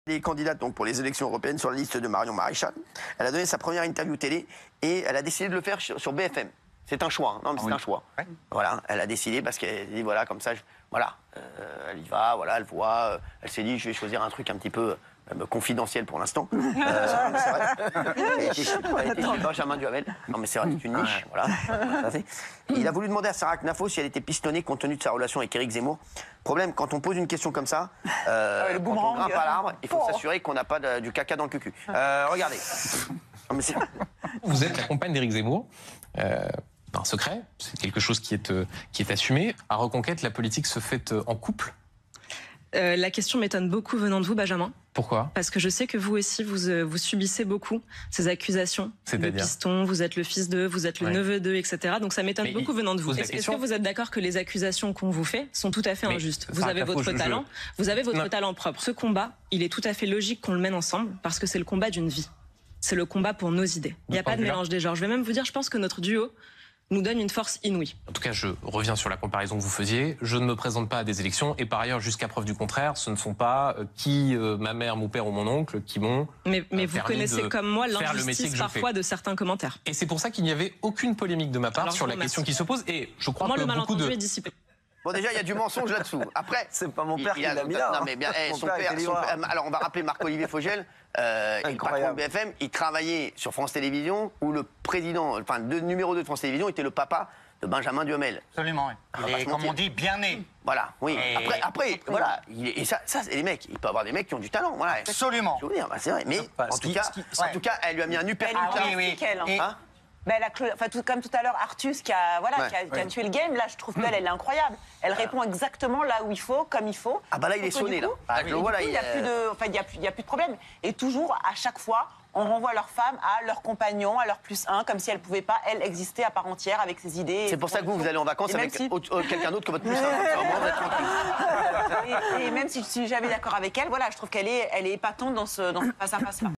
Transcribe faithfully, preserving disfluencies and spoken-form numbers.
Des candidates donc, pour les élections européennes sur la liste de Marion Maréchal. Elle a donné sa première interview télé et elle a décidé de le faire sur B F M. C'est un choix, hein. Non mais c'est oui. un choix. Ouais. Voilà, elle a décidé parce qu'elle dit voilà comme ça, je, voilà, euh, elle y va, voilà, elle voit, euh, elle s'est dit je vais choisir un truc un petit peu euh, confidentiel pour l'instant. Euh, c'est vrai. Elle a été chez, elle a été chez Benjamin Duhamel. Non mais c'est vrai, c'est une niche, voilà. Il a voulu demander à Sarah Knafo si elle était pistonnée compte tenu de sa relation avec Éric Zemmour. Problème, quand on pose une question comme ça, euh, ah, quand on grimpe à l'arbre, il faut oh. s'assurer qu'on n'a pas de, du caca dans le cucu. Euh, regardez. Non, mais vous êtes la compagne d'Éric Zemmour. Euh... Un secret, c'est quelque chose qui est, euh, qui est assumé. À Reconquête, la politique se fait euh, en couple. Euh, la question m'étonne beaucoup venant de vous, Benjamin. Pourquoi? Parce que je sais que vous aussi, vous, euh, vous subissez beaucoup ces accusations de piston, vous êtes le fils d'eux, vous êtes le ouais. neveu d'eux, et cetera. Donc ça m'étonne beaucoup venant de vous. Est-ce est que vous êtes d'accord que les accusations qu'on vous fait sont tout à fait Mais injustes? Vous avez votre je, talent, je... vous avez votre non. talent propre. Ce combat, il est tout à fait logique qu'on le mène ensemble parce que c'est le combat d'une vie. C'est le combat pour nos idées. Il n'y a pas de mélange des genres. Je vais même vous dire, je pense que notre duo nous donne une force inouïe. En tout cas, je reviens sur la comparaison que vous faisiez. Je ne me présente pas à des élections et par ailleurs, jusqu'à preuve du contraire, ce ne sont pas euh, qui, euh, ma mère, mon père ou mon oncle, qui m'ont Mais, mais euh, vous connaissez comme moi l'injustice parfois de certains commentaires. Et c'est pour ça qu'il n'y avait aucune polémique de ma part Alors, sur la question qui se pose. Et je crois moi, que le beaucoup malentendu de... est dissipé. Bon, déjà, il y a du mensonge là-dessous. Après, c'est pas mon père il, il qui l'a mis là. Non, mais bien, eh, son, père, son père. Alors, on va rappeler Marc-Olivier Fogel, euh, il patron de B F M. Il travaillait sur France Télévisions, où le président, enfin, le numéro deux de France Télévisions était le papa de Benjamin Duhamel. Absolument. Il est, comme on dit, bien né. Voilà, oui. Et après, après voilà. Il est, et ça, ça c'est les mecs. Il peut avoir des mecs qui ont du talent. Voilà. Absolument. Je veux dire, bah, c'est vrai. Mais en, tout cas, qui, en ouais. tout cas, elle lui a mis un uppercut. Ah, oui, oui. Et... Hein Ben elle a, enfin, tout, comme tout à l'heure, Artus qui a, voilà, ouais, qui a, qui a ouais. tué le game, là je trouve qu'elle, elle est incroyable. Elle voilà. répond exactement là où il faut, comme il faut. Ah bah là il est sonné là. Ah, oui. voilà, il n'y a, euh... enfin, a, a plus de problème. Et toujours, à chaque fois, on renvoie leurs femmes à leurs compagnons, à leur plus un, comme si elles ne pouvaient pas, elles, exister à part entière avec ses idées. C'est pour ça que vous, vous allez en vacances avec si... quelqu'un d'autre que votre plus un. et, et même si je suis jamais d'accord avec elle, voilà, je trouve qu'elle est, elle est épatante dans ce, dans ce face-à-face-là.